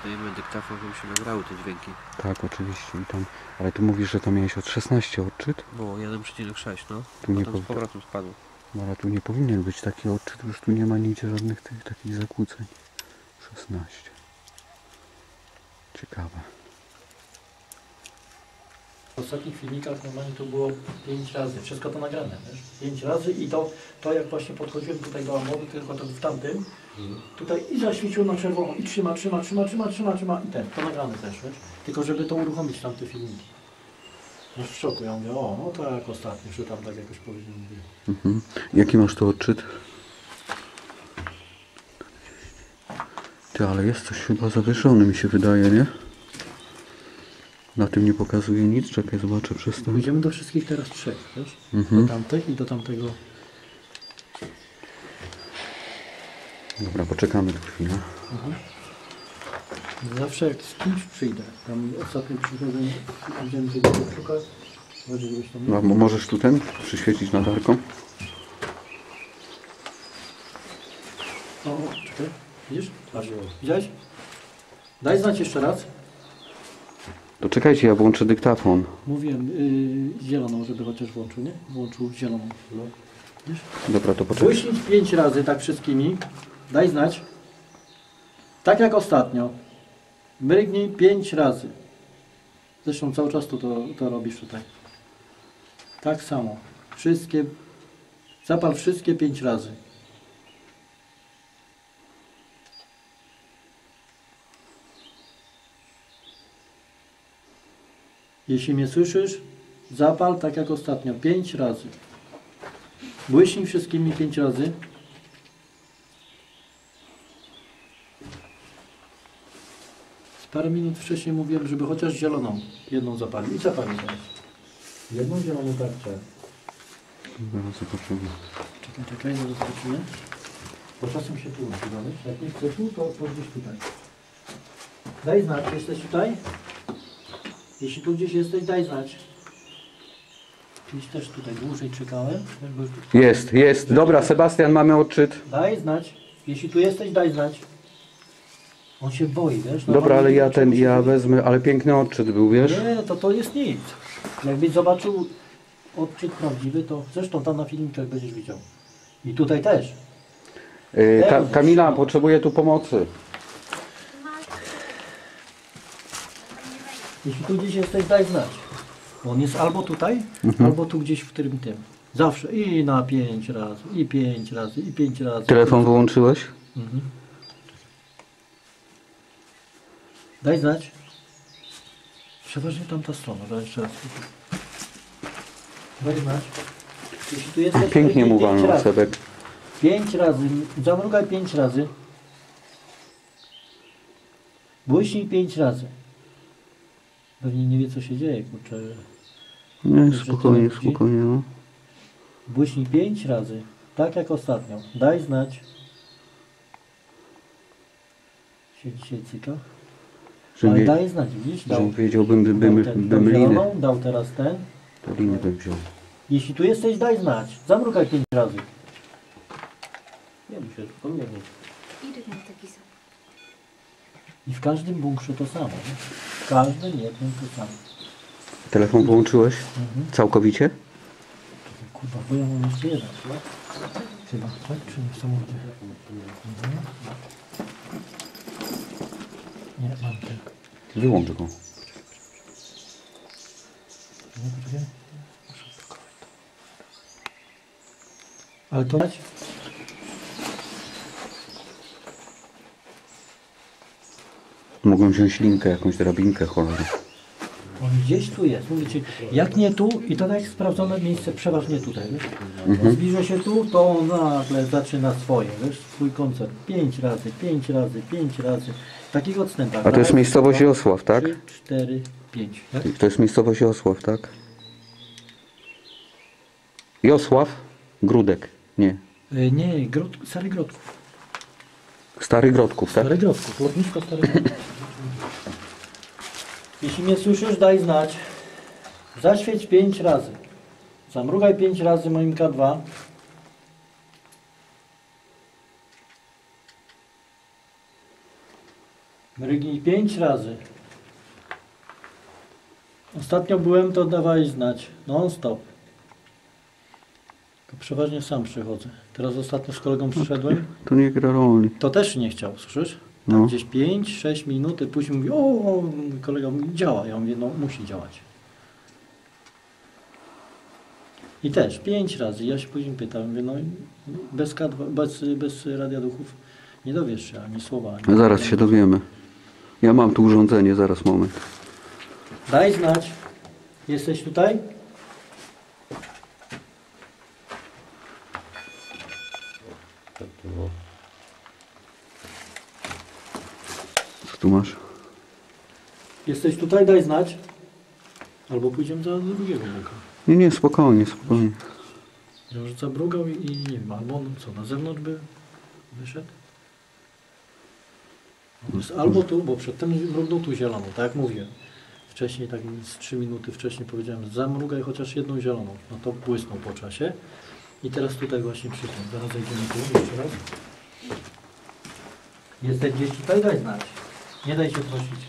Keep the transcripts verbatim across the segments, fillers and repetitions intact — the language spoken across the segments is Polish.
dostajemy dyktafon, żeby się nagrały te dźwięki. Tak, oczywiście. I tam, ale tu mówisz, że tam miałeś od szesnaście odczyt? Było jeden przecinek sześć, no. Tu nie Potem z powi- powrotem spadło. No, ale tu nie powinien być taki odczyt, już tu nie ma nigdzie żadnych tych takich zakłóceń. szesnaście. Ciekawe. W ostatnich filmikach normalnie to było pięć razy, wszystko to nagrane, wiesz? pięć razy i to, to jak właśnie podchodziłem tutaj do amoru, tylko to w tamtym, tutaj i zaświeciło na czerwono i trzyma, trzyma, trzyma, trzyma, trzyma, trzyma i ten, to nagrane też, wiesz? Tylko żeby to uruchomić tamte filmiki. No w szoku, ja mówię, o, no to jak ostatnio, że tam tak jakoś powiedziałem. Mhm. Jaki masz tu odczyt? Ty, ale jest coś chyba zawieszony, mi się wydaje, nie? Na tym nie pokazuje nic, czekaj, zobaczę przez to. Pójdziemy do wszystkich teraz trzech, wiesz? Mhm. Do tamtych i do tamtego. Dobra, poczekamy tu chwilę. Mhm. Zawsze jak z kimś przyjdę, tam ostatnio przyszedłem, widziałem tego szukać, żebyś tam... No, możesz tu ten przyświecić latarką? O, o, czekaj, widzisz? Patrz, widziałeś? Daj znać jeszcze raz. To czekajcie, ja włączę dyktafon. Mówiłem yy, zieloną, żeby chociaż włączył, nie? Włączył zieloną. No. Widzisz? Dobra, to poczekaj. Błyśnij pięć razy tak wszystkimi. Daj znać. Tak jak ostatnio. Mrygnij pięć razy. Zresztą cały czas to, to, to robisz tutaj. Tak samo. Wszystkie. Zapal wszystkie pięć razy. Jeśli mnie słyszysz, zapal tak jak ostatnio. Pięć razy. Błyśnij wszystkimi pięć razy. Parę minut wcześniej mówiłem, żeby chociaż zieloną jedną zapalił. I zapalił teraz. Jedną zieloną tarczę. Zaraz zobaczymy. Czekaj, czekaj, zaraz zobaczymy. Bo czasem się tu uda, jak nie chcesz tu, to, to gdzieś tutaj. Daj znać, jesteś tutaj? Jeśli tu gdzieś jesteś, daj znać. Kiedyś też tutaj dłużej czekałem. Jest, jest. Dobra, Sebastian, mamy odczyt. Daj znać. Jeśli tu jesteś, daj znać. On się boi, wiesz? Dobra, ale ja ten, ja się wezmę, ale piękny odczyt był, wiesz? Nie, to to jest nic. Jakbyś zobaczył odczyt prawdziwy, to zresztą tam na filmikach będziesz widział. I tutaj też. Yy, Ka Kamila, potrzebuję tu pomocy. Jeśli tu gdzieś jesteś, daj znać. On jest albo tutaj, Mhm. albo tu gdzieś w którym tym. Zawsze i na pięć razy, i pięć razy, i pięć razy. Telefon wyłączyłeś? Mhm. Daj znać. Przeważnie tamta strona, daj jeszcze raz. Daj znać. Jeśli tu jesteś, Pięknie to mu pięć walnął, razy. Sebek. Pięć razy, zamrugaj pięć razy. Błyśnij pięć razy. Pewnie nie wie co się dzieje, kurczę. Nie, Że spokojnie, to widzi? spokojnie, no. Błyśnij pięć razy, tak jak ostatnio. Daj znać. Się dzisiaj cyka. Żebym, Ale wie, daj znać, widzisz? Dał, żebym wiedział, bym, bym, bym, dał, ten, bym dał linę. zieloną, dał teraz ten. To linę bym wziął. Jeśli tu jesteś, daj znać. Zamrugaj pięć razy. Nie musisz, pomierzyć. I w każdym bunkrze to samo. Nie? W każdym jednym to samo. Telefon wyłączyłeś? Mhm. Całkowicie? Kurwa, bo ja mam jeszcze jeden, chyba? Chyba, tak? Czy nie w samochodzie? Mhm. Nie, mam ten. Wyłącz go. Nie, poczekaj. Muszę odblokować to. Ale to... Mogłem wziąć linkę, jakąś drabinkę, cholera. On gdzieś tu jest, mówię ci, jak nie tu i to tak sprawdzone miejsce przeważnie tutaj, wiesz? Mhm. Zbliżę się tu, to on nagle zaczyna swoje, wiesz, swój koncert. Pięć razy, pięć razy, pięć razy. W takich odstępach. A to jest Raz, miejscowość dwa, Josław, tak? Trzy, cztery, pięć. Tak? To jest miejscowość Josław, tak? Josław? Grudek. Nie. Y, nie, Grot, Stary Grodków. Stary Grodków, tak? Stary Grodków, lotnisko Stary Grodków. Jeśli mnie słyszysz, daj znać. Zaświeć pięć razy. Zamrugaj pięć razy moim K dwa. Mrygnij pięć razy. Ostatnio byłem, to dawaj znać. Non stop. To przeważnie sam przychodzę. Teraz ostatnio z kolegą przyszedłem. To nie gra roli. To też nie chciał, słyszysz? Tak No. gdzieś pięć sześć minut, później mówi, o, o, kolega mówi, działa. Ja mówię, no musi działać. I też pięć razy. Ja się później pytam, mówię, no bez, K dwa, bez, bez radia duchów nie dowiesz się ani słowa. Ani Zaraz się dowiemy. Ja mam tu urządzenie, zaraz moment. Daj znać. Jesteś tutaj? Co tu masz? Jesteś tutaj? Daj znać. Albo pójdziemy za drugiego boka. Nie, nie, spokojnie, spokojnie. Że zabrugał i, i nie wiem, albo on co, na zewnątrz by wyszedł? On jest albo tu, bo przedtem mrugnął tu zieloną, tak jak mówiłem. Wcześniej, tak z trzy minuty wcześniej powiedziałem, zamrugaj chociaż jedną zieloną. No to błysnął po czasie. I teraz tutaj właśnie przy tym. Zaraz zejdziemy tu jeszcze raz. Jesteś gdzieś tutaj? Daj znać. Nie daj się prosić.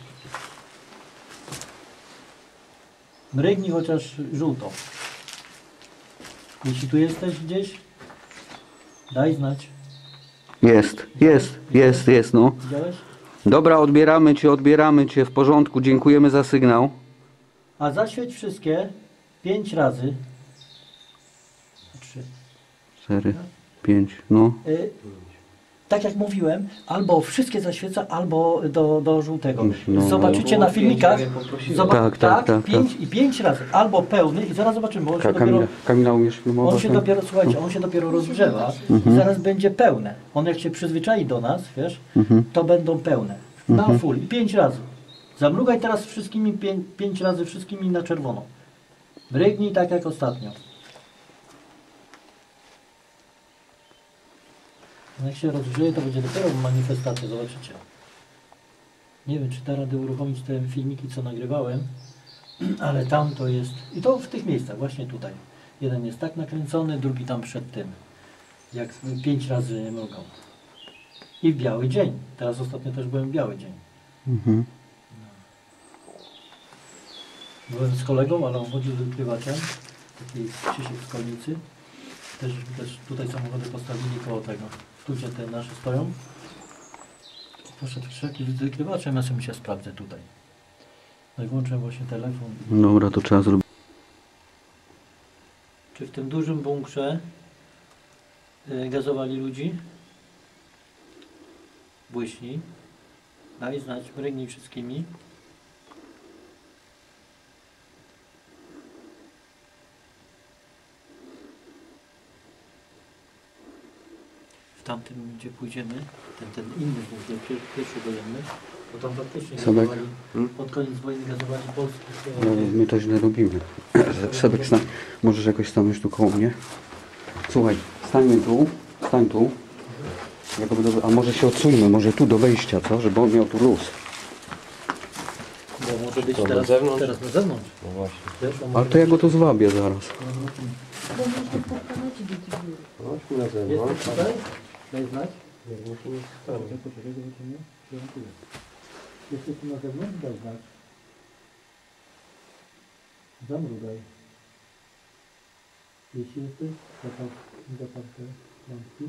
Mrygnij chociaż żółto. Jeśli tu jesteś gdzieś, daj znać. Jest, jest, jest, jest, no. Widziałeś? Dobra, odbieramy cię, odbieramy cię, w porządku, dziękujemy za sygnał. A zaświeć wszystkie pięć razy. Trzy. Cztery, pięć, no. Y, tak jak mówiłem, albo wszystkie zaświeca, albo do, do żółtego. No, Zobaczycie na filmikach. Zoba Tak, tak, tak, pięć, i pięć razy. Albo pełny i zaraz zobaczymy, bo on się Ka- dopiero, Kamila, Kamila umiesz filmować? on się tak? dopiero, słuchajcie, on się dopiero rozgrzewa i zaraz będzie pełne. On jak się przyzwyczai do nas, wiesz, Mhm. to będą pełne. Na full i pięć razy. Zamrugaj teraz wszystkimi pięć, pięć razy wszystkimi na czerwono. Mrygnij tak jak ostatnio. Jak się rozgrzeje, to będzie dopiero manifestacja, zobaczycie. Nie wiem, czy da radę uruchomić te filmiki, co nagrywałem, ale tam to jest, i to w tych miejscach, właśnie tutaj. Jeden jest tak nakręcony, drugi tam przed tym. Jak pięć razy mrugał. I w biały dzień. Teraz ostatnio też byłem w biały dzień. Mhm. Byłem z kolegą, ale on chodził z wykrywaczem, taki Krzysiek z Kolnicy. Też, też tutaj samochody postawili koło tego. Tu gdzie te nasze stoją. Poszedł wszelki z wykrywaczem, ja sobie się sprawdzę tutaj. No i włączyłem właśnie telefon. Dobra, to trzeba zrobić. Czy w tym dużym bunkrze y, gazowali ludzi? Błyśnij. Daj znać, mrygnij wszystkimi. W tamtym, gdzie pójdziemy, ten, ten inny bunkier, pier, pierwszy wojenny, bo tam faktycznie Sebek? gazowali, pod koniec wojny gazowali Polskę. No, my to źle robimy. Sebek, stań. Możesz jakoś stanąć tu koło mnie? Słuchaj, stańmy tu, stań tu. Jakoby do, a może się odsuńmy, może tu do wejścia, co? Żeby on miał tu luz. Bo może być To na teraz, zewnątrz? teraz na zewnątrz. No właśnie. Wiesz, on Ale może to ja go tu zwabię zaraz. Bo można pokonać dzieci góry. Chodźmy na Jesteś zewnątrz. tutaj? Daj znać. Jak musimy stać. Poczekaj, zobaczymy. Jesteś tu na zewnątrz? Daj znać. Zamrugaj. Jeśli jesteś, zapal, zapal te lampki.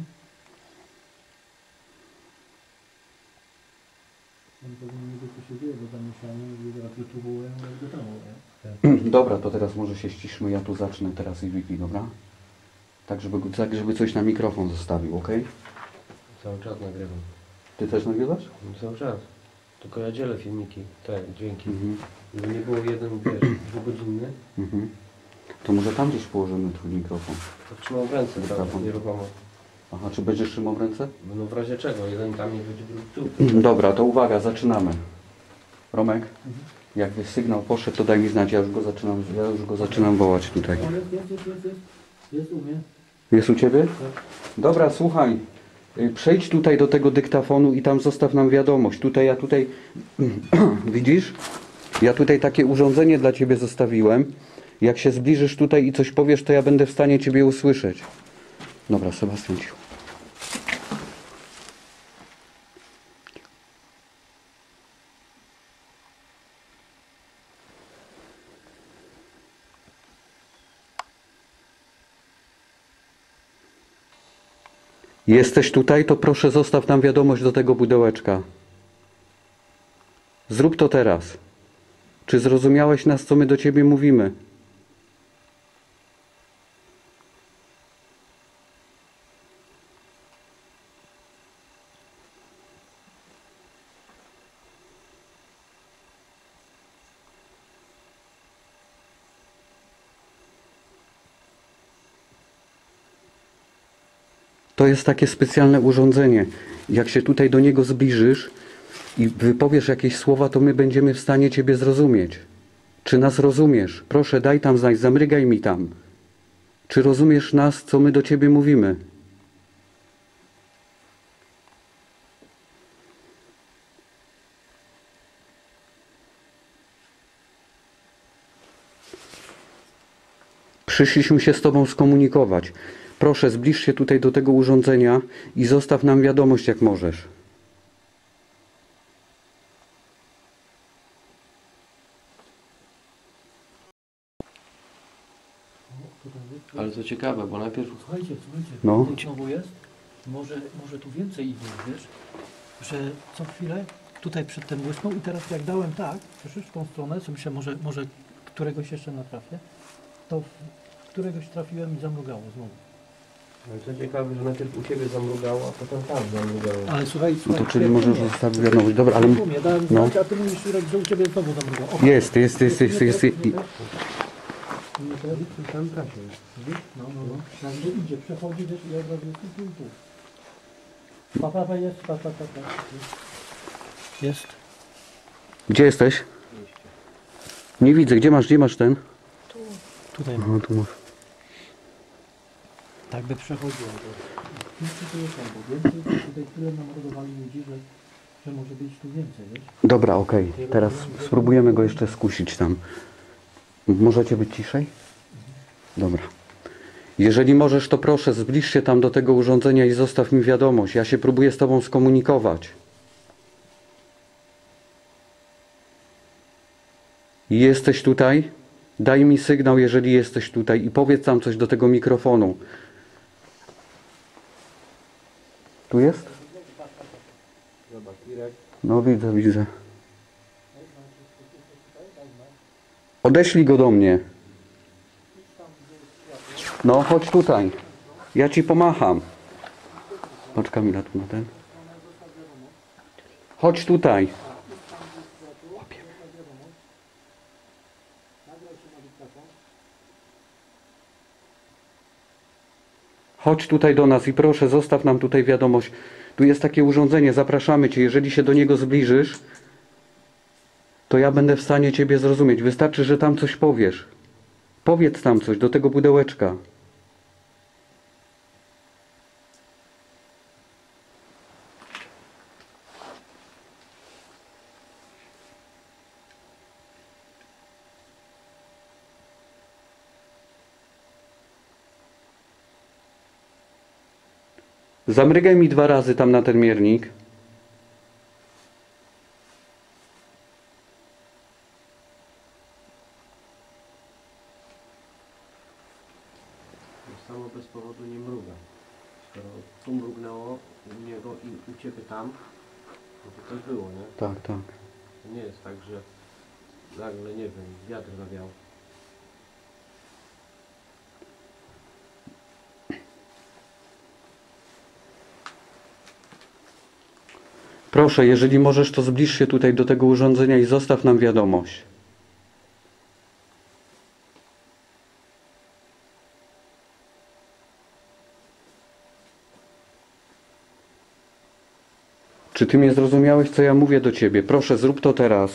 On powinien wiedzieć, co się dzieje, bo zamieszanie, i zaraz wytubują, jak do domu, nie? Dobra, to teraz może się ściszmy, ja tu zacznę teraz i Wiki, dobra? Tak żeby, tak, żeby coś na mikrofon zostawił, ok? Cały czas nagrywam. Ty też nagrywasz? No, cały czas. Tylko ja dzielę filmiki, te dźwięki. Mhm. Żeby nie było jeden, wiesz, dwugodzinny. Mhm. To może tam gdzieś położymy twój mikrofon. To trzymam w ręce, Mikrofon. tak, nieruchomo. Aha, czy będziesz trzymał w ręce? No w razie czego, jeden tam nie będzie, drugi tu. Dobra, to uwaga, zaczynamy. Romek, jakby sygnał poszedł, to daj mi znać, ja już go zaczynam, ja już go zaczynam wołać tutaj. O, jest, jest, jest, jest, jest. Jest u mnie. Jest u Ciebie? Tak. Dobra, słuchaj, y, przejdź tutaj do tego dyktafonu i tam zostaw nam wiadomość. Tutaj, ja tutaj, widzisz? Ja tutaj takie urządzenie dla Ciebie zostawiłem. Jak się zbliżysz tutaj i coś powiesz, to ja będę w stanie Ciebie usłyszeć. Dobra, Sebastian, cicho. Jesteś tutaj, to proszę zostaw nam wiadomość do tego pudełeczka. Zrób to teraz. Czy zrozumiałeś nas, co my do ciebie mówimy? To jest takie specjalne urządzenie. Jak się tutaj do niego zbliżysz i wypowiesz jakieś słowa, to my będziemy w stanie ciebie zrozumieć. Czy nas rozumiesz? Proszę, daj tam znać, zamrygaj mi tam. Czy rozumiesz nas, co my do ciebie mówimy? Przyszliśmy się z tobą skomunikować. Proszę, zbliż się tutaj do tego urządzenia i zostaw nam wiadomość, jak możesz. Ale to ciekawe, bo najpierw Słuchajcie, słuchajcie, No. no. Znowu jest, może, może tu więcej idzie, wiesz, że co chwilę tutaj przedtem błysnął i teraz jak dałem tak, przecież w tą stronę, co myślę, może, może któregoś jeszcze natrafię, to w któregoś trafiłem i zamrugało znowu. ale to ciekawe, że najpierw u ciebie zamrugało, a potem tam zamrugało. Ale słuchaj, No słuchaj, to czyli ja możesz tłumie, zostawić wiadomość. Dobra, ale... tłumie, dałem No. znać, a ty mówisz, Jurek, że u ciebie znowu zamrugało. O, Jest, jest, jest, jest, jest. jest. Tam trafię. No, no, no. Tak, że idzie, przechodzi, wiesz, i od razu jest tu, tu, tu. Pa, pa, pa, jest, pa, pa, pa, pa. Jest. Gdzie jesteś? Nie widzę. Gdzie masz, gdzie masz ten? Tutaj. Aha, tu masz. Tak by przechodziło. Jeszcze tu jest albo więcej, tutaj tyle namordowali ludzi, że, że może być tu więcej, wiesz? Dobra, okej. Teraz spróbujemy go jeszcze skusić tam. Możecie być ciszej? Dobra. Jeżeli możesz, to proszę, zbliż się tam do tego urządzenia i zostaw mi wiadomość. Ja się próbuję z tobą skomunikować. Jesteś tutaj? Daj mi sygnał, jeżeli jesteś tutaj i powiedz tam coś do tego mikrofonu. Tu jest? Zobacz, Irek. No widzę, widzę. Odeślij go do mnie. No, chodź tutaj. Ja ci pomacham. Patrz, Kamila tu na ten. Chodź tutaj. Chodź tutaj do nas i proszę, zostaw nam tutaj wiadomość. Tu jest takie urządzenie, zapraszamy cię. Jeżeli się do niego zbliżysz, to ja będę w stanie ciebie zrozumieć. Wystarczy, że tam coś powiesz. Powiedz tam coś do tego pudełeczka. Zamrygaj mi dwa razy tam na ten miernik. Samo bez powodu nie mruga. Skoro tu mrugnęło u niego i u ciebie tam, no to coś było, nie? Tak, tak. To nie jest tak, że nagle, nie wiem, wiatr zawiał. Proszę, jeżeli możesz, to zbliż się tutaj do tego urządzenia i zostaw nam wiadomość. Czy ty mnie zrozumiałeś, co ja mówię do ciebie? Proszę, zrób to teraz.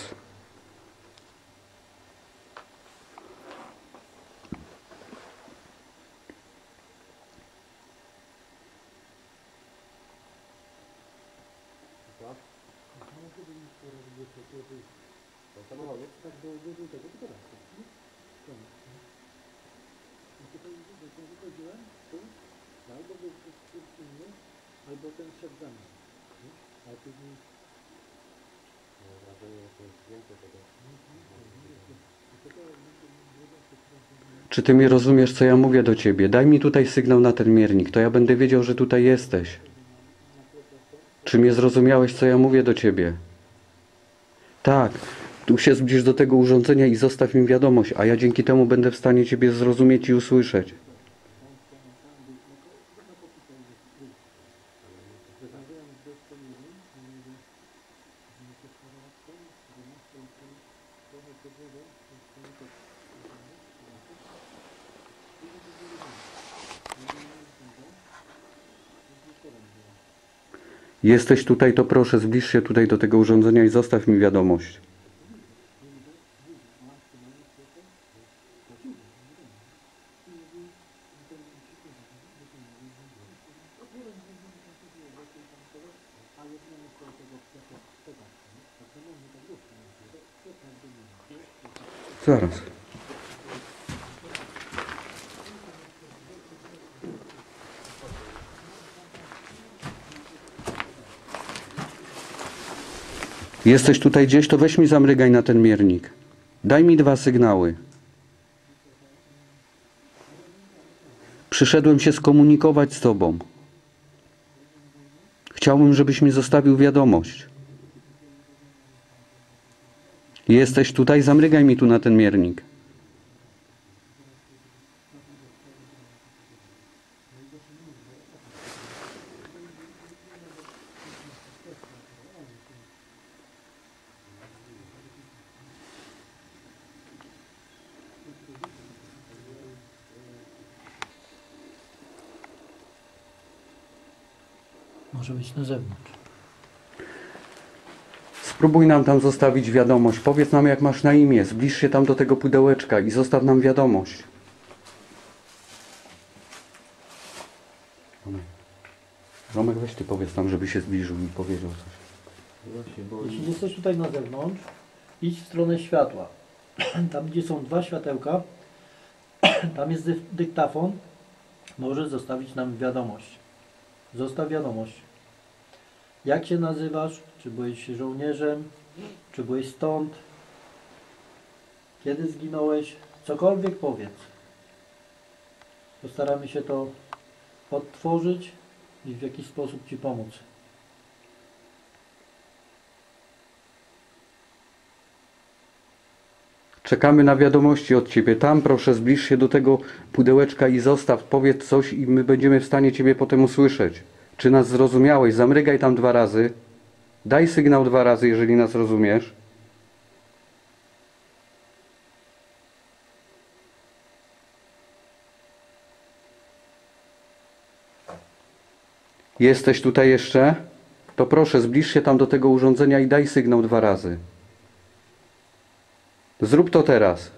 Albo ten szedł za mną. Ale później... Czy ty mnie rozumiesz, co ja mówię do ciebie? Daj mi tutaj sygnał na ten miernik, to ja będę wiedział, że tutaj jesteś. Czy mnie zrozumiałeś, co ja mówię do ciebie? Tak, tu się zbliż do tego urządzenia i zostaw mi wiadomość, a ja dzięki temu będę w stanie ciebie zrozumieć i usłyszeć. Jesteś tutaj, to proszę, zbliż się tutaj do tego urządzenia i zostaw mi wiadomość. Zaraz. Jesteś tutaj gdzieś, to weź mi zamrygaj na ten miernik. Daj mi dwa sygnały. Przyszedłem się skomunikować z tobą. Chciałbym, żebyś mi zostawił wiadomość. Jesteś tutaj, zamrygaj mi tu na ten miernik. Może być na zewnątrz. Spróbuj nam tam zostawić wiadomość. Powiedz nam, jak masz na imię. Zbliż się tam do tego pudełeczka i zostaw nam wiadomość. Romek, Romek, weź ty powiedz nam, żeby się zbliżył i powiedział coś. Właśnie, bo Jeśli jesteś tutaj na zewnątrz, idź w stronę światła. Tam, gdzie są dwa światełka, tam jest dy- dyktafon. Możesz zostawić nam wiadomość. Zostaw wiadomość. Jak się nazywasz? Czy byłeś żołnierzem? Czy byłeś stąd? Kiedy zginąłeś? Cokolwiek powiedz. Postaramy się to odtworzyć i w jakiś sposób Ci pomóc. Czekamy na wiadomości od ciebie. Tam proszę, zbliż się do tego pudełeczka i zostaw. Powiedz coś i my będziemy w stanie ciebie potem usłyszeć. Czy nas zrozumiałeś? Zamrygaj tam dwa razy. Daj sygnał dwa razy, jeżeli nas rozumiesz. Jesteś tutaj jeszcze? To proszę, zbliż się tam do tego urządzenia i daj sygnał dwa razy. Zrób to teraz.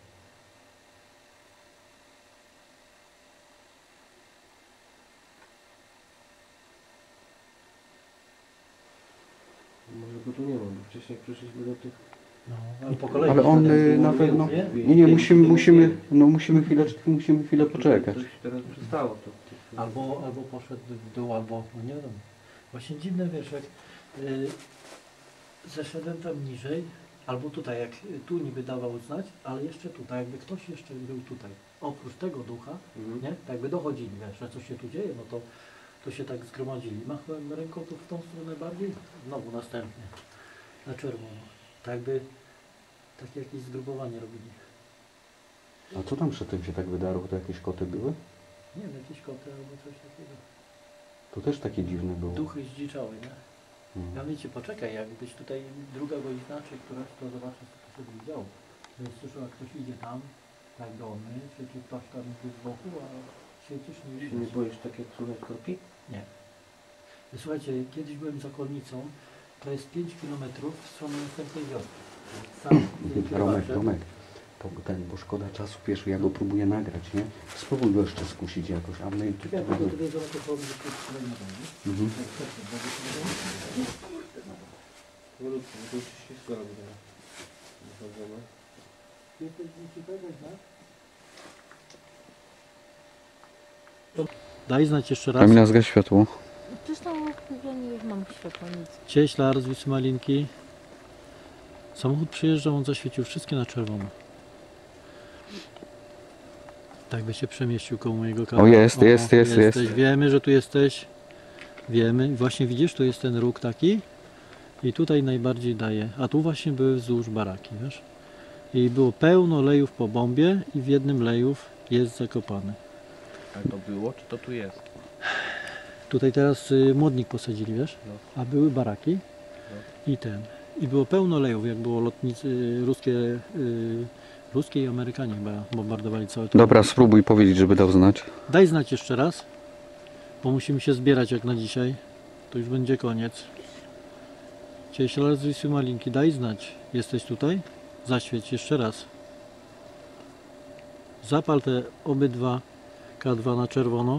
może go tu nie ma, bo wcześniej przyszliśmy do tych... No, ale po kolei. Ale on y, na pewno... Nie, nie, musimy, musimy, no musimy chwilę, musimy chwilę poczekać. Coś teraz przestało to. Albo, albo poszedł w dół, albo no nie wiadomo. Właśnie dziwne, wiesz, jak y, zeszedłem tam niżej, albo tutaj, jak tu niby dawał znać, ale jeszcze tutaj, jakby ktoś jeszcze był tutaj. Oprócz tego ducha, Mhm. nie? Tak jakby dochodzili, wiesz, że coś się tu dzieje, no to, to się tak zgromadzili. Machałem ręką tu w tą stronę bardziej, znowu następnie, na czerwono. Tak jakby takie jakieś zgrupowanie robili. A co tam przy tym się tak wydarło? To jakieś koty były? Nie wiem, jakieś koty albo coś takiego. To też takie dziwne było. Duchy zdziczały, nie? Mhm. Ja wiecie, poczekaj, jakbyś tutaj druga godzina czy któraś, to zobaczysz, co tu się będzie działo. To jest słyszał, jak ktoś idzie tam, tak do mnie, czy, czy ktoś tam jest z boku, a świecisz, nie Się nie widzisz. boisz tak jak słychać kroki? Nie. Słuchajcie, kiedyś byłem za Kolnicą, to jest pięć kilometrów w stronę następnej wioski. Sam y, Romek, kierowcem- Romek, to ten, bo szkoda czasu, wiesz, ja go próbuję nagrać, nie? Spróbuj go jeszcze skusić jakoś, a my... Ja tego telewizora to powiem, że to jest kolejna będzie. Mhm. Tak, tak, tak, będzie się Powolutku, bo to już się ślizga robi teraz. Wychodzimy. Jesteś dzisiaj czegoś, tak? Daj znać jeszcze raz. Kamila, zgaś światło. Przestało, że nie już mam światła, nic. Cieślar z Wisły Malinki. Samochód przyjeżdżał, on zaświecił wszystkie na czerwono. Tak by się przemieścił koło mojego kabla. O, jest, jest, jest, jesteś. jest. Wiemy, że tu jesteś. Wiemy. Właśnie widzisz, tu jest ten róg taki. I tutaj najbardziej daje. A tu właśnie były wzdłuż baraki, wiesz? I było pełno lejów po bombie i w jednym lejów jest zakopany. Ale to było, czy to tu jest? Tutaj teraz y, młodnik posadzili, wiesz? No. A były baraki i ten. I było pełno lejów, jak było lotnicy y, ruskie, y, ruskie i Amerykanie chyba bombardowali całe to. Dobra, spróbuj powiedzieć, żeby dał znać. Daj znać jeszcze raz, bo musimy się zbierać jak na dzisiaj. To już będzie koniec. Cześć, Lasy Malinki, daj znać. Jesteś tutaj? Zaświeć jeszcze raz. Zapal te obydwa K dwa na czerwono.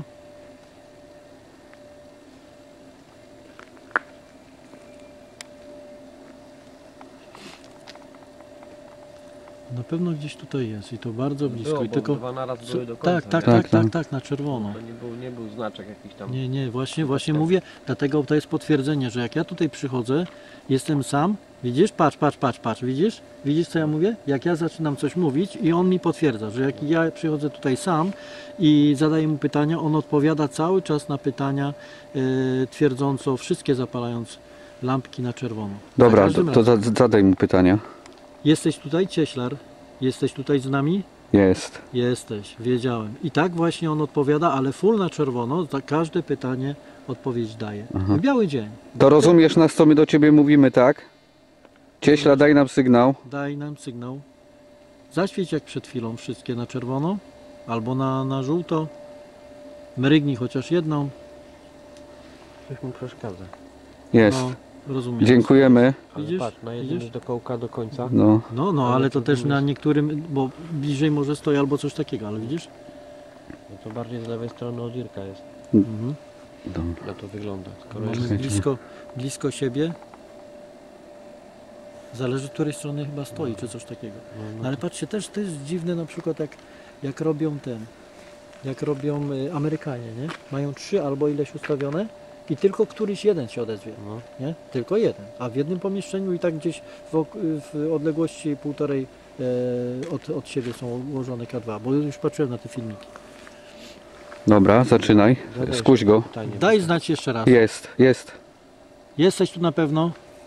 Na pewno gdzieś tutaj jest i to bardzo blisko. Było, I bo tylko dwa naraz co- były do końca. tak, tak, nie? tak, Tak, tak, tak. tak, na czerwono. To nie był, nie był znaczek jakiś tam. Nie, nie, właśnie, właśnie mówię, dlatego to jest potwierdzenie, że jak ja tutaj przychodzę, jestem sam, widzisz, patrz, patrz, patrz, patrz, widzisz, widzisz co ja mówię? Jak ja zaczynam coś mówić i on mi potwierdza, że jak ja przychodzę tutaj sam i zadaję mu pytania, on odpowiada cały czas na pytania, e, twierdząco, wszystkie zapalając lampki na czerwono. Za Dobra, każdym to, to razem. za- zadaj mu pytania. Jesteś tutaj, cieślar? Jesteś tutaj z nami? Jest. Jesteś, wiedziałem. I tak właśnie on odpowiada, ale full na czerwono, za każde pytanie odpowiedź daje. Aha. Biały dzień. To rozumiesz nas, co my do ciebie mówimy, tak? Cieśla, daj nam sygnał. Daj nam sygnał. Zaświeć jak przed chwilą wszystkie na czerwono albo na, na żółto. Mrygnij chociaż jedną. Coś mu przeszkadza. Jest. No, rozumiem. Dziękujemy. Ale Widzisz? patrz, na jednym Widzisz? do kołka do końca. No. No, no, Ale ale to to też jest- na niektórym, bo bliżej może stoi albo coś takiego, ale widzisz? No to bardziej z lewej strony od Irka jest. Mhm. Dobra. Na to wygląda. Skoro Mamy jest... blisko, blisko siebie. Zależy, z której strony chyba stoi, czy coś takiego. No, No no ale to... patrzcie, też to jest dziwne na przykład jak, jak robią ten, jak robią y, Amerykanie, nie? Mają trzy albo ileś ustawione i tylko któryś jeden się odezwie, no. nie? Tylko jeden, a w jednym pomieszczeniu i tak gdzieś w, ok- w odległości półtorej e, od, od siebie są ułożone K dwa, bo już patrzyłem na te filmiki. Dobra, zaczynaj. Zadaj Skuś jeszcze go. pytanie, Daj bo- znać jeszcze raz. Jest, jest. Jesteś tu na pewno?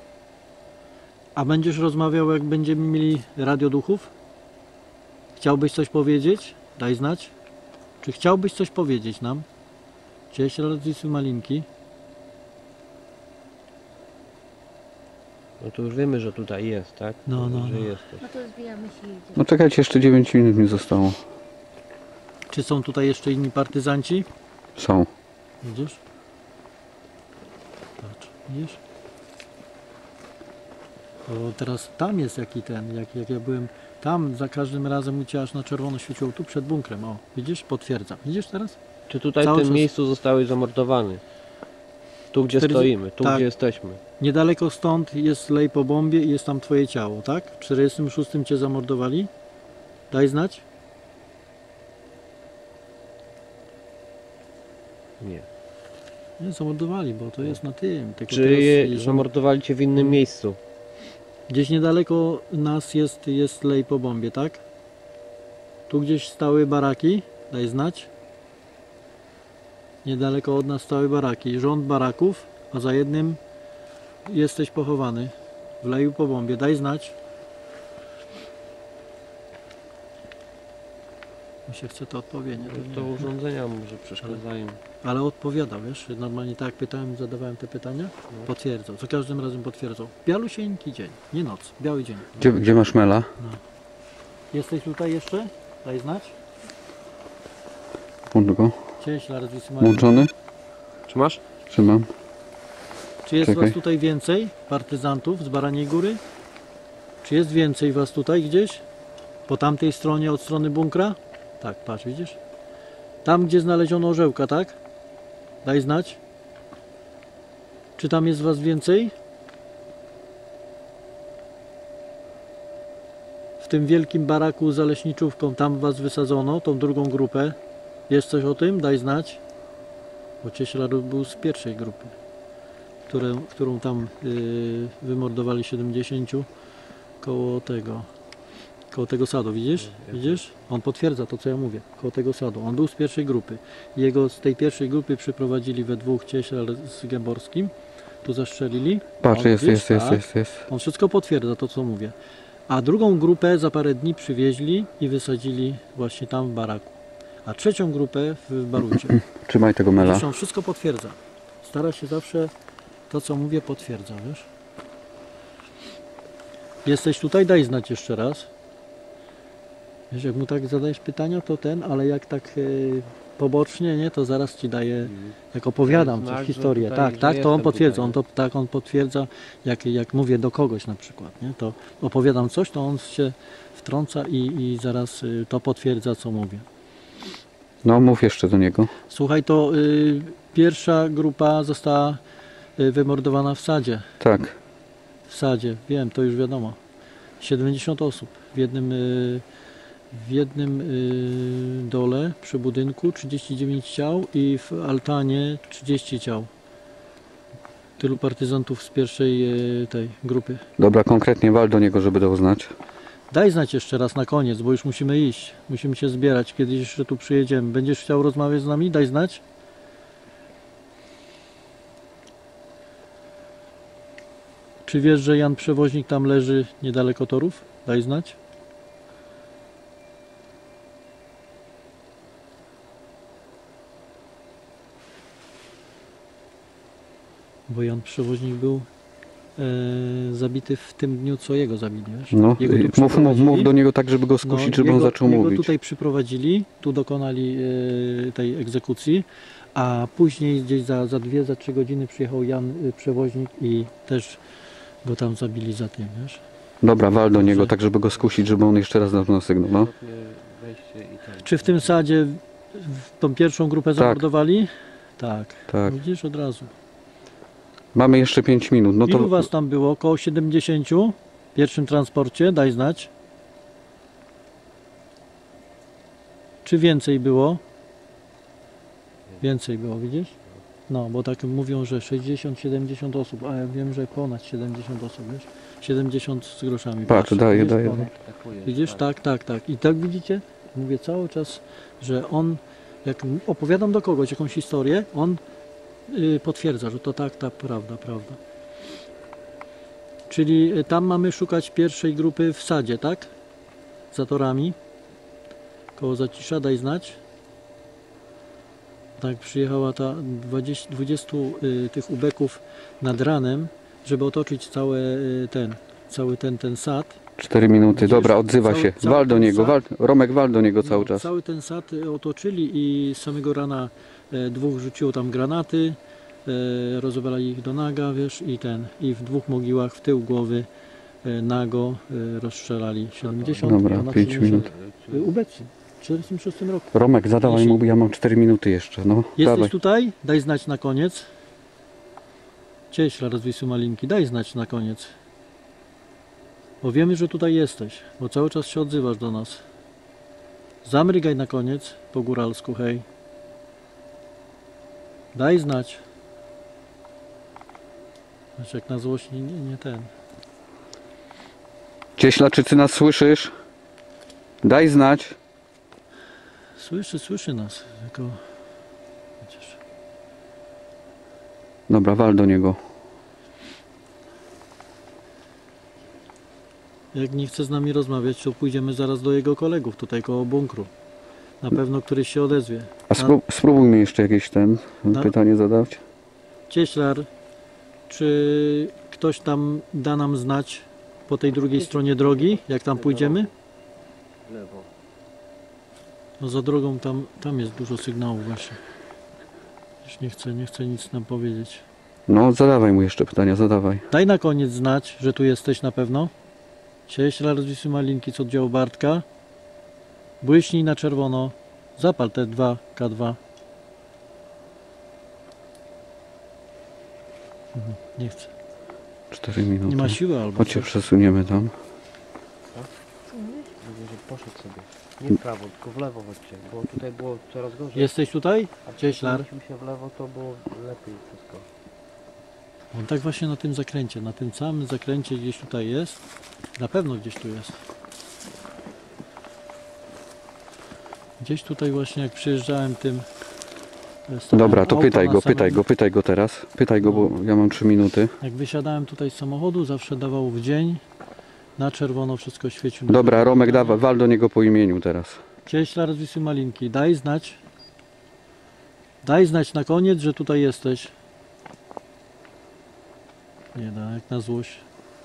A będziesz rozmawiał, jak będziemy mieli radioduchów? Chciałbyś coś powiedzieć? Daj znać. Czy chciałbyś coś powiedzieć nam? Cześć, Radisy Malinki. No to już wiemy, że tutaj jest, tak? No, no, Że no. jesteś. No to zbijamy się i idziemy. No czekajcie, jeszcze dziewięć minut mi zostało. Czy są tutaj jeszcze inni partyzanci? Są. Widzisz? Patrz, widzisz? Bo teraz tam jest jaki ten, jak, jak ja byłem tam, za każdym razem u Ciebie aż na czerwono świeciło tu przed bunkrem. O, widzisz? Potwierdzam. Widzisz teraz? Czy tutaj Cały w tym czas- miejscu zostałeś zamordowany? Tu gdzie czterdzieści stoimy, tu tak. gdzie jesteśmy. Niedaleko stąd jest lej po bombie i jest tam Twoje ciało, tak? W czterdziestym szóstym Cię zamordowali? Daj znać. Nie. Nie, zamordowali, bo to jest na tym. Tylko Czy teraz je jest- zamordowali cię w innym miejscu? Gdzieś niedaleko nas jest, jest lej po bombie, tak? Tu gdzieś stały baraki, daj znać. Niedaleko od nas stały baraki, rząd baraków, a za jednym jesteś pochowany w leju po bombie, daj znać. Mi się chce to odpowiednie, to nie To wiem. urządzenia może przeszkadzają. Ale odpowiadał, wiesz, normalnie tak jak pytałem, zadawałem te pytania, potwierdzał, za każdym razem potwierdzał. Bialusieńki dzień, nie noc, biały dzień. Gdzie, gdzie masz mela? Jesteś tutaj jeszcze? Daj znać. Włącz go. Cześć, Larzis Włączony? Trzymasz? Trzymam. Czy jest Czekaj. was tutaj więcej partyzantów z Baraniej Góry? Czy jest więcej was tutaj gdzieś? Po tamtej stronie, od strony bunkra? Tak, patrz, widzisz? Tam, gdzie znaleziono orzełka, tak? Daj znać. Czy tam jest was więcej? W tym wielkim baraku za leśniczówką, tam was wysadzono, tą drugą grupę. Jest coś o tym? Daj znać. Bo Cieślar był z pierwszej grupy, które, którą tam yy, wymordowali siedemdziesięciu koło tego, Koło tego sadu, widzisz? Widzisz? On potwierdza to, co ja mówię. Koło tego sadu. On był z pierwszej grupy. Jego z tej pierwszej grupy przyprowadzili we dwóch Cieślar z Gęborskim. Tu zastrzelili. Patrz, On, jest, widzisz, jest, jest, tak? jest, jest. On wszystko potwierdza to, co mówię. A drugą grupę za parę dni przywieźli i wysadzili właśnie tam w baraku. A trzecią grupę w Barucie. Trzymaj tego mela. Zresztą wszystko potwierdza. Stara się zawsze to, co mówię, potwierdza, wiesz? Jesteś tutaj? Daj znać jeszcze raz. Wiesz, jak mu tak zadajesz pytania, to ten, ale jak tak y, pobocznie, nie, to zaraz ci daję, jak opowiadam Znak, coś, że historię. tutaj, Tak, że tak, to on jestem potwierdza. tutaj, On to, tak, on potwierdza, jak, jak mówię do kogoś na przykład, nie, to opowiadam coś, to on się wtrąca i, i zaraz y, to potwierdza, co mówię. No mów jeszcze do niego. Słuchaj, to y, pierwsza grupa została y, wymordowana w sadzie. Tak. W sadzie, wiem, to już wiadomo. siedemdziesiąt osób w jednym, y, w jednym y, dole przy budynku, trzydzieści dziewięć ciał i w altanie trzydzieści ciał. Tylu partyzantów z pierwszej y, tej grupy. Dobra, konkretnie wal do niego, żeby dał znać. Daj znać jeszcze raz na koniec, bo już musimy iść. Musimy się zbierać, kiedyś jeszcze tu przyjedziemy. Będziesz chciał rozmawiać z nami? Daj znać. Czy wiesz, że Jan Przewoźnik tam leży niedaleko torów? Daj znać. Bo Jan Przewoźnik był e, zabity w tym dniu, co jego zabili, wiesz? No, Jego tu mów, mów, przyprowadzili. mów do niego tak, żeby go skusić, No, żeby jego, on zaczął jego mówić. tutaj przyprowadzili, tu dokonali e, tej egzekucji, a później gdzieś za, za dwie, za trzy godziny przyjechał Jan y, Przewoźnik i też go tam zabili za tym, wiesz? Dobra, wal do niego Dobrze. tak, żeby go skusić, żeby on jeszcze raz dał na sygnał, no. Ostatnie wejście i ten. Czy w tym sadzie w tą pierwszą grupę zamordowali? Tak. Tak. Widzisz, od razu. Mamy jeszcze pięć minut, no Ilu to was tam było? Około siedemdziesięciu w pierwszym transporcie? Daj znać. Czy więcej było? Więcej było, widzisz? No, bo tak mówią, że sześćdziesiąt siedemdziesiąt osób, a ja wiem, że ponad siedemdziesiąt osób, wiesz? siedemdziesiąt z groszami. Patrz, daje, widzisz? daje. Ponad. Atakuje, Widzisz? Tak, tak, tak. I tak widzicie? Mówię cały czas, że on, jak opowiadam do kogoś jakąś historię, on y, potwierdza, że to tak, tak, prawda, prawda. Czyli y, tam mamy szukać pierwszej grupy w sadzie, tak? Za torami. Koło Zacisza, daj znać. Tak, przyjechała ta dwadzieścia, dwudziestu y, tych ubeków nad ranem, żeby otoczyć całe y, ten, cały ten, ten sad. cztery minuty. Widzisz? Dobra, odzywa Cały- się. cały Wal do ten niego, sad- wal, Romek wal do niego cały No, czas. Cały ten sad y, otoczyli i z samego rana e, dwóch rzuciło tam granaty, e, rozwalali ich do naga, wiesz, i ten, i w dwóch mogiłach w tył głowy e, nago e, rozstrzelali siedemdziesiąt. Dobra, i ona pięć siedemdziesiąt. minut. Y, Ubecy, w czterdziestym szóstym roku. Romek, zadawaj Jeśli- mu, ja mam cztery minuty jeszcze, no. Jesteś Dawaj. tutaj? Daj znać na koniec. Cześć, Radwisu Malinki, daj znać na koniec. Bo wiemy, że tutaj jesteś, bo cały czas się odzywasz do nas. Zamrygaj na koniec, po góralsku, hej. Daj znać. Znaczy jak na złość nie, nie, nie ten. Cieśla, czy ty nas słyszysz? Daj znać. Słyszy, słyszy nas, tylko... Chociaż... Dobra, wal do niego. Jak nie chce z nami rozmawiać, to pójdziemy zaraz do jego kolegów, tutaj koło bunkru. Na pewno któryś się odezwie. A spró spróbuj mi jeszcze jakieś ten No. pytanie zadać. Cieślar, czy ktoś tam da nam znać po tej drugiej stronie drogi, jak tam pójdziemy? W lewo. No za drogą tam, tam jest dużo sygnałów właśnie. Już nie chcę, nie chcę nic nam powiedzieć. No, zadawaj mu jeszcze pytania, zadawaj. Daj na koniec znać, że tu jesteś na pewno. Cieślar z Malinki z oddziału Bartka. Błyśnij na czerwono. Zapal te dwa K dwa. Mhm, nie chcę. cztery minuty. Nie ma siły albo Chodź się coś. przesuniemy tam. Mówię, że poszedł sobie. Nie w prawo, tylko w lewo chodźcie, bo tutaj było coraz gorzej. Jesteś tutaj? A Cieślar. przenieśliśmy się w lewo, to było lepiej wszystko. On tak właśnie na tym zakręcie, na tym samym zakręcie gdzieś tutaj jest. Na pewno gdzieś tu jest. Gdzieś tutaj właśnie jak przyjeżdżałem tym... e, stawiałem Dobra, to auto pytaj na go, samym- pytaj go, pytaj go teraz. Pytaj go, bo ja mam trzy minuty. Jak wysiadałem tutaj z samochodu, zawsze dawał w dzień. Na czerwono wszystko świecił. Dobra, Romek, dawaj, wal do niego po imieniu teraz. Cześć, Larwisy Malinki. Daj znać. Daj znać na koniec, że tutaj jesteś. Nie da, jak na złość.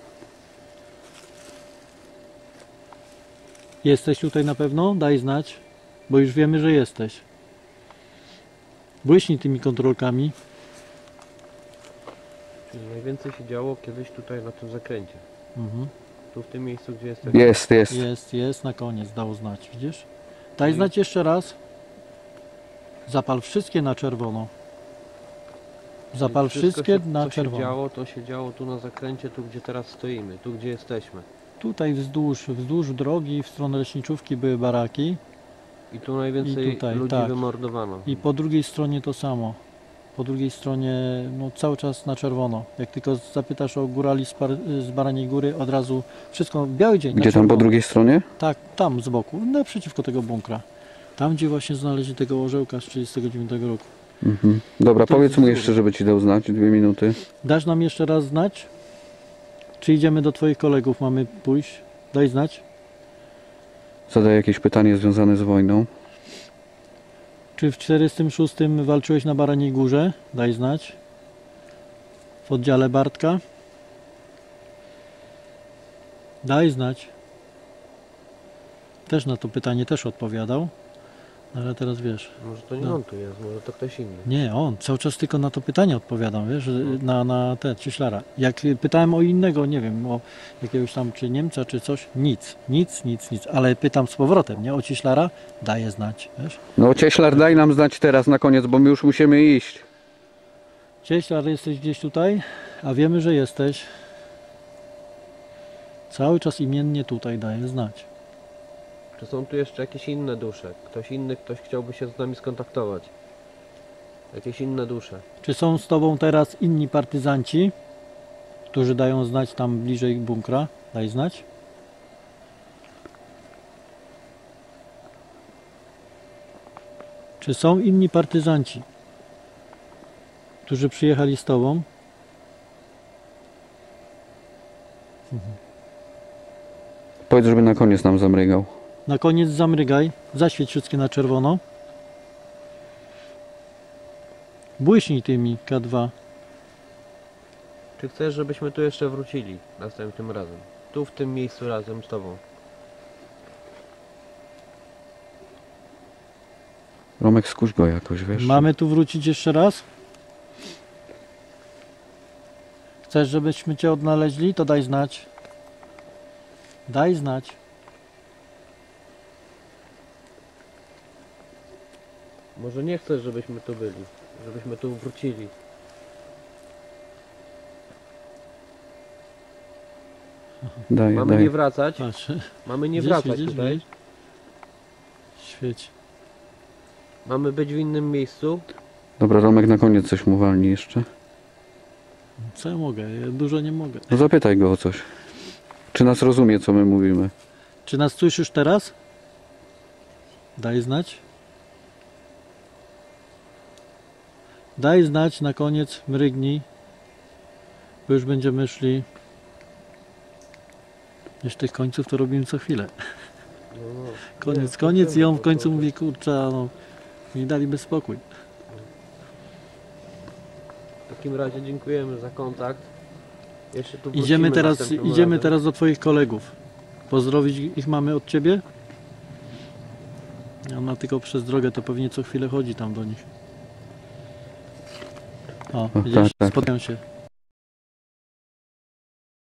Jesteś tutaj na pewno? Daj znać. Bo już wiemy, że jesteś. Błyśnij tymi kontrolkami. Czyli najwięcej się działo kiedyś tutaj na tym zakręcie. Mhm. Tu w tym miejscu, gdzie jest Jest, jest. Jest, jest, na koniec dał znać, widzisz? Daj znać jeszcze raz. Zapal wszystkie na czerwono. Zapal wszystkie się, na co się czerwono. działo, to się działo tu na zakręcie, tu gdzie teraz stoimy, tu gdzie jesteśmy. Tutaj wzdłuż, wzdłuż drogi w stronę leśniczówki były baraki I tu najwięcej I tutaj, ludzi tak. wymordowano. i po drugiej stronie to samo. Po drugiej stronie no, cały czas na czerwono. Jak tylko zapytasz o górali z, Par- z Baraniej Góry, od razu wszystko, biały dzień. na Gdzie tam po czerwono. drugiej stronie? Tak, tam z boku, naprzeciwko tego bunkra. Tam gdzie właśnie znaleźli tego orzełka z trzydziestego dziewiątego roku. Mhm. Dobra, To powiedz jest mu z jeszcze, żeby ci dał znać, dwie minuty. Dasz nam jeszcze raz znać? Czy idziemy do twoich kolegów, mamy pójść? Daj znać. Zadaj jakieś pytanie związane z wojną. Czy w czterdziestym szóstym walczyłeś na Baraniej Górze? Daj znać. W oddziale Bartka? Daj znać. Też na to pytanie też odpowiadał. Ale teraz wiesz. Może to nie No. on tu jest, może to ktoś inny. Nie, on cały czas tylko na to pytanie odpowiadał, wiesz, na, na te cieślara. Jak pytałem o innego, nie wiem, o jakiegoś tam czy Niemca, czy coś, nic, nic, nic, nic. Ale pytam z powrotem, nie? O cieślara daję znać, wiesz. No Cieślar, daj nam znać teraz na koniec, bo my już musimy iść. Cieślar, jesteś gdzieś tutaj, a wiemy, że jesteś. Cały czas imiennie tutaj daję znać. Czy są tu jeszcze jakieś inne dusze? Ktoś inny, ktoś chciałby się z nami skontaktować? Jakieś inne dusze? Czy są z tobą teraz inni partyzanci, którzy dają znać tam bliżej bunkra? Daj znać. Czy są inni partyzanci, którzy przyjechali z tobą? Powiedz, żeby na koniec nam zamrygał. Na koniec zamrygaj, zaświeć wszystkie na czerwono. Błyśnij tymi K dwa. Czy chcesz, żebyśmy tu jeszcze wrócili następnym razem? Tu w tym miejscu razem z tobą. Romek, skuś go jakoś, wiesz? Mamy tu wrócić jeszcze raz? Chcesz, żebyśmy cię odnaleźli? To daj znać. Daj znać. Może nie chcesz, żebyśmy tu byli, żebyśmy tu wrócili. Daj, Mamy daj. nie wracać, Patrz. mamy nie Widzisz, wracać widzisz, tutaj. widzisz? Świeć. Mamy być w innym miejscu. Dobra, Romek, na koniec coś mu walni jeszcze. Co ja mogę? Ja dużo nie mogę. No zapytaj go o coś. Czy nas rozumie, co my mówimy? Czy nas słyszysz teraz? Daj znać. Daj znać na koniec, mrygnij. Bo już będziemy szli. Już tych końców to robimy co chwilę. No, no. Koniec, Nie, koniec i on w to- końcu to- mówi, kurczę, no, mi daliby spokój. W takim razie dziękujemy za kontakt. Jeszcze tu Idziemy wrócimy teraz, następnym idziemy razem. teraz do twoich kolegów. Pozdrowić ich mamy od ciebie? Ona tylko przez drogę to pewnie co chwilę chodzi tam do nich. O, O, widzisz, tak, tak. spotkają się.